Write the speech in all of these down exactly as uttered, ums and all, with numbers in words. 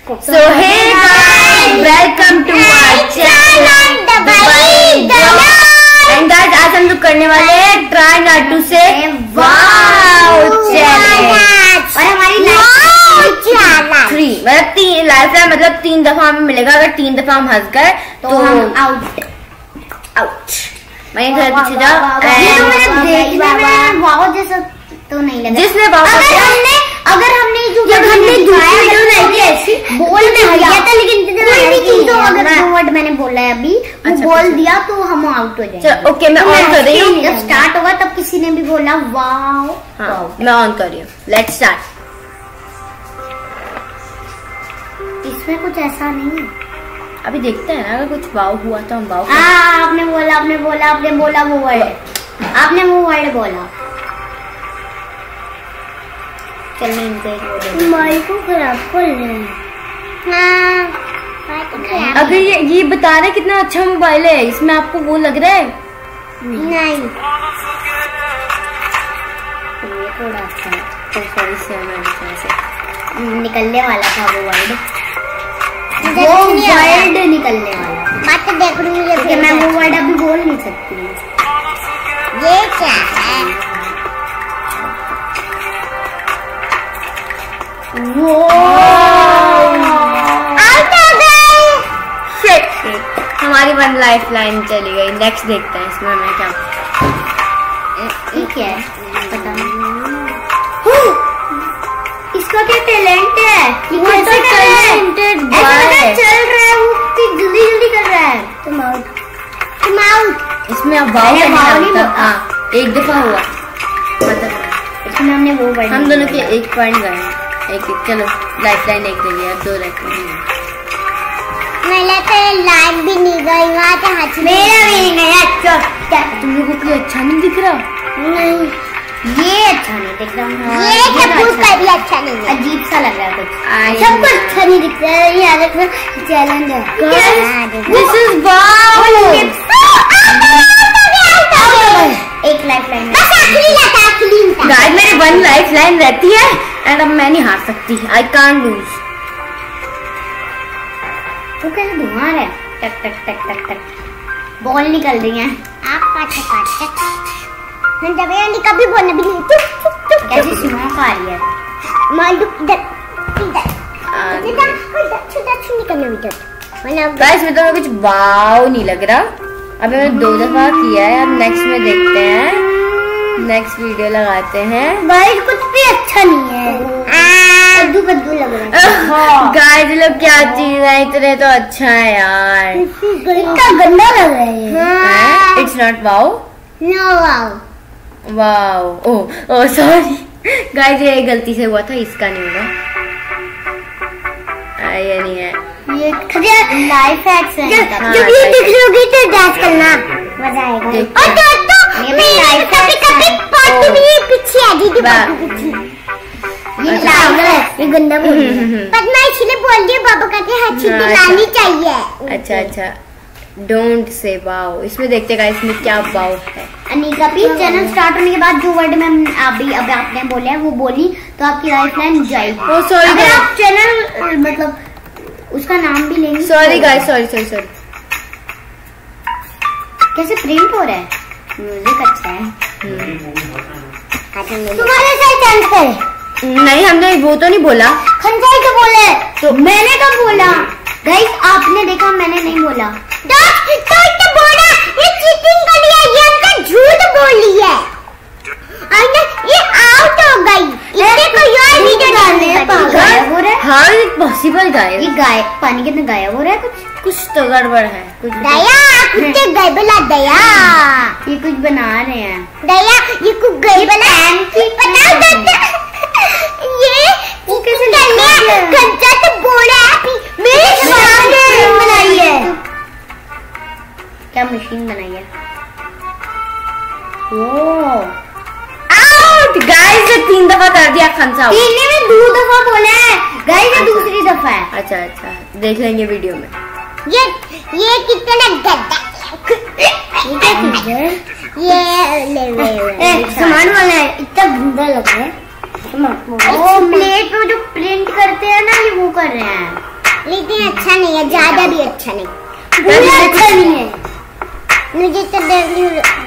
So hey guys, welcome to our channel Dubai drool. And guys, आज हम लोग करने वाले हैं try not to say wow challenge. और हमारी थ्री मतलब तीन लाइफ टाइम मतलब तीन दफा हमें मिलेगा। अगर तीन दफा हम हंस गए तो, तो हम आउट आउट। मैं घर पीछे जाओ वाओ जैसा तो नहीं लगा। जिसने वाओ अगर हमने अगर हमने जो हमने ऐसी बोल दिया था, लेकिन कोई भी चीज तो अगर वर्ड मैंने बोला है अभी वो अच्छा, बोल दिया तो हम आउट हो जाएंगे। ओके मैं ऑन कर रही हूँ। जब स्टार्ट होगा तब किसी ने भी बोला वाओ। हाँ, मैं ऑन कर रही हूँ। Let's start. इसमें कुछ ऐसा नहीं है, अभी देखते हैं ना। अगर कुछ वाओ हुआ तो हम वाओ। हाँ आपने बोला आपने बोला आपने बोला वो वर्ड आपने वो वर्ड बोला। मोबाइल को खराब कर रहे हैं। अगर ये ये बता रहे कितना अच्छा मोबाइल है, इसमें आपको वो लग रहा है? नहीं ये थोड़ा अच्छा है। तो सॉरी से निकलने वाला था वो वर्ड, वो वर्ड निकलने वाला। बात देख रही हूँ कि मैं वो वर्ड अभी बोल नहीं सकती। ये क्या है? वो हमारी वन लाइफ लाइन चली गई। नेक्स्ट देखते हैं इसमें मैं क्या क्या है पता नहीं। इसका क्या टैलेंट है? वो ऐसा टैलेंटेड ऐसा चल रहा है, वो जल्दी जल्दी कर रहा है। तुम आउट तुम आउट। इसमें अब वाओ नहीं होता। हाँ एक दफा हुआ मतलब इसमें हमने वो वर्ड हम दोनों के एक पॉइंट गए। एक एक चलो लाइफ लाइन एक दे दिया, दो लाइफ लाइन। मेरा तो लाइफ भी नहीं गई वहाँ से हाथ मेरा भी नहीं गया। अच्छा क्या तुम लोगों को अच्छा नहीं दिख रहा? नहीं ये अच्छा नहीं दिख रहा। ये सब कुछ भी अच्छा नहीं है, अजीब सा लग रहा है कुछ। सब कुछ अच्छा नहीं दिख रहा है। ये देखो चैलेंज है। This is wow. एक लाइफ लाइन गाइस मेरी वन लाइफ लाइन रहती है एंड अब मैं नहीं हार सकती। I can't lose. वो कैसे धुआं है? टक टक टक टक टक बॉल निकल रही है। आप मैं जब कभी बोलने भी नहीं। चुप चुप चुप कैसी स्मोक आ रही है? मालू इधर इधर इधर गाइस में तो कुछ वाव नहीं लग रहा। अभी मैंने दो दफा किया है। अब नेक्स्ट में देखते हैं, नेक्स्ट वीडियो लगाते हैं। गाइस कुछ भी अच्छा नहीं है, कद्दू कद्दू लग रहा है। गाइस लोग क्या चीज है, इतने तो अच्छा है यार। इतना गंदा लग रहा है। It's not wow. No wow wow. Oh oh sorry guys, ये गलती से हुआ था, इसका नहीं होगा। ये नहीं है, ये लाइफ हैक्स है। जब ये दिख लोगी तो डांस करना मजा आएगा। और दोस्तों कभी कभी पार्टी भी पीछे आ दीदी पीछे। ये लाइफ है, ये गंदा बोल रही है। पर मैं इसलिए बोल रही हूँ बाबा का के हाथ से लानी चाहिए। अच्छा अच्छा डोंट से वाओ। इसमें देखते गाइस इसमें क्या वाओ है। अनिका भी चैनल स्टार्ट होने के बाद जो वर्ड मैं अभी अभी आपने बोले वो बोली तो आपकी लाइफ लाइन जाएगी। ओ सॉरी अगर आप चैनल मतलब उसका नाम भी लेंगे। Sorry guys sorry sorry sorry. कैसे प्रिंट हो रहा है? म्यूजिक अच्छा है। तुम्हारे साथ डांस करे? नहीं हमने वो तो नहीं बोला। खंजाई तो बोले तो मैंने कब बोला? गाइस आपने देखा, मैंने नहीं बोला। तो बोला ये चीटिंग कर लिया, ये हमने झूठ बोली है। ये आउट हो गई। इससे कोई और वीडियो डालने गायब हो रहा है। हाँ पॉसिबल गायब। ये गायब पानी के अंदर गायब हो रहा है। कुछ कुछ तो गड़बड़ है। कुछ दया कुछ गड़बड़ा दया। ये कुछ बना रहे हैं दया। ये कुछ गड़बड़ा बताओ ये कैसे तो बोला है मेरे सामने बनाई है। क्या मशीन बनाई है? Oh out guys. तीन दफा कर दिया खंसा। तीन में दो दफा बोला है गाइस, ये दूसरी दफा है। अच्छा अच्छा देख लेंगे वीडियो में। ये ये कितना गंदा ये क्या चीज है? ये ले ले सामान वाला है, इतना गंदा लग रहा है। वो प्लेट में जो प्रिंट करते हैं ना, ये वो कर रहे हैं। लेकिन अच्छा नहीं है, ज्यादा भी अच्छा नहीं, पूरा अच्छा नहीं है। मुझे तो डर नहीं हो रहा।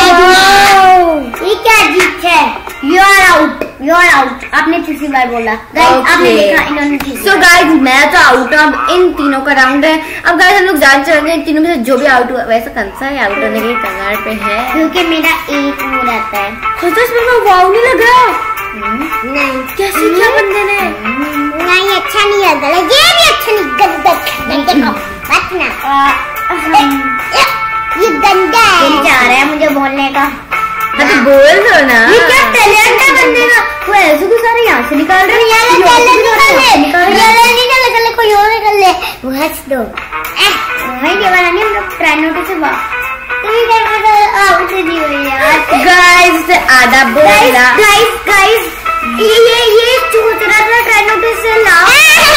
ये क्या जीत है? You are out, you are out. आपने तीसरी बार बोला। गाइस आपने देखा इन्होंने। सो गाइस मैं तो आउट हूँ। अब इन तीनों का राउंड है। अब गाइस हम लोग जान चलेंगे इन तीनों में से जो भी आउट हुआ। वैसे कौन सा है आउट होने के कगार पे है? क्योंकि मेरा एक मुंह रहता है। तो इसमें वो वाव नहीं लग रहा। नहीं कैसे किया बंदे ने? नहीं अच्छा नहीं है, गलत, ये भी अच्छा नहीं, गंदा। देखो मत ना, ये गंदा है। क्या रहा है मुझे बोलने का? हाँ तो बोल दो ना। ये क्या टैलेंट है बंदे का? वो ऐसे को सारे यहाँ से निकाल रहे हैं। ये टैलेंट निकाल ले, ये निकाल ले, चले कोई और निकाल ले। वो हंस दो। वही के वाला नहीं, हम लोग ट्राइनोटो से बात। तुम क्या कर रहे हो? आउट हो गई यार। गाइस आधा बोला। गाइस गाइस ये ये ये सोच रहा था ट्राइनोटो से लाओ।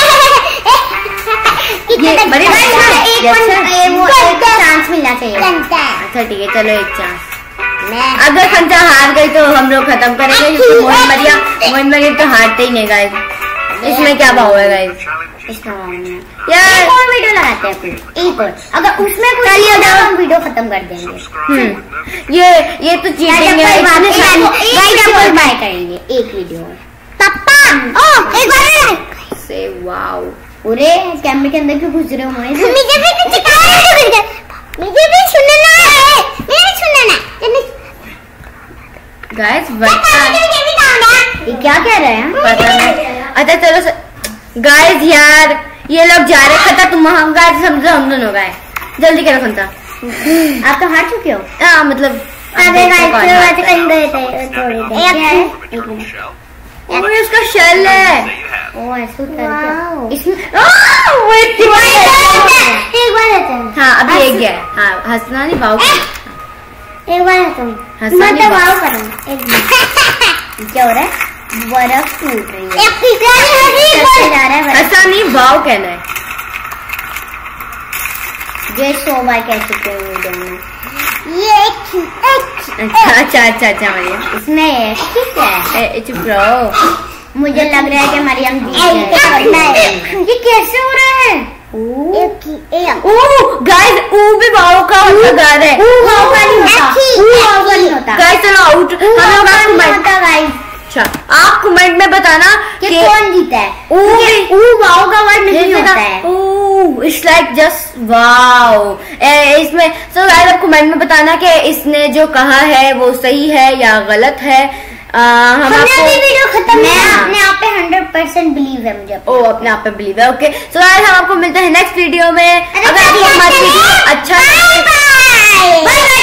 ये बड़ी बात है। एक वो एक चांस मिलना चाहिए। अच्छा ठीक है चलो एक चांस। अगर खंचा हार गई तो हम लोग खत्म करेंगे। मोहन मरिया मोहन मरिया तो हारते ही नहीं गाइस। इसमें क्या भाव है गाइस? यार और वीडियो लगाते हैं अपन, एक और। अगर उसमें कुछ नहीं होगा हम वीडियो खत्म कर देंगे। हम्म ये ये तो चीटिंग है। गाइस अपन बाय करेंगे एक वीडियो में। पापा ओ एक बार से वाओ। पूरे कैमरे के अंदर क्यों घुस रहे हो? मुझे भी कुछ मुझे भी सुनना है, मुझे सुनना है गाइस। ये क्या कह रहे हैं? पता नहीं। अच्छा चलो गाइस यार ये लोग जा रहे खता। तुम हम गाइस समझो हम दोनों गए। जल्दी करो खंता। आप तो हार चुके हो। हाँ मतलब अरे गाइस कर गए थे थोड़ी देर। वो उसका शेल है। ओ ऐसा करके इसमें एक बार है। हाँ अभी एक गया। हाँ हंसना नहीं भाव। एक बार है तुम हंसना नहीं भाव करो। एक मिनट क्या हो रहा है? बर्फ टूट रही है। जा रहा है हंसना नहीं भाव कहना है। ये सौ बार कह चुके हैं वीडियो में। ये अच्छा अच्छा अच्छा अच्छा मरियम इसमें ठीक है। चुप रहो। मुझे लग रहा है कि मरियम जीत है। ये कैसे हो रहा है? ओ गाइस ऊ भी भाव का गा रहे हैं। ऊ भाव का नहीं होता। ऊ भाव का नहीं होता। गाइस चलो आउट। हम लोग कमेंट गाइस। अच्छा आप कमेंट में बताना कि कौन जीता है। ऊ ऊ भाव का वर्ड नहीं होता है। ऊ इट्स लाइक जस्ट वाओ। इसमें सो गाइस आप कमेंट में बताना कि इसने जो कहा है वो सही है या गलत है। आ, हम हमने आपको अभी वीडियो खत्म मैं अपने आप पे हंड्रेड परसेंट बिलीव है मुझे। ओ अपने आप पे बिलीव है। ओके सो गाइस हम आपको मिलते हैं नेक्स्ट वीडियो में। अगर आपको हमारी वीडियो अच्छा बाय बाय।